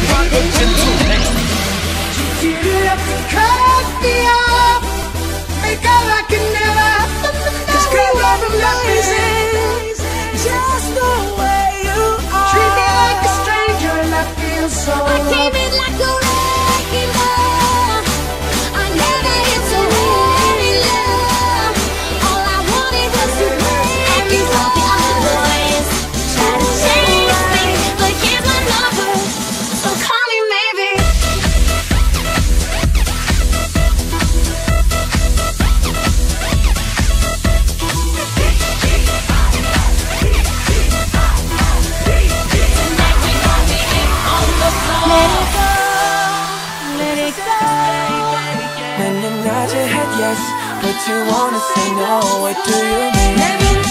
rock a gentle pace. Get it up and cut me off. Make out like you never. 'Cause girl, I'm amazing. Just the way you are. Treat me like a stranger and I feel so. I came in like a wrecking ball. I never hit so hard in love. All I wanted was to break you. All the other boys try to chase me, but here's my number, so call me maybe. Let it go. When you nod your head yes, but you wanna say no. What do you mean?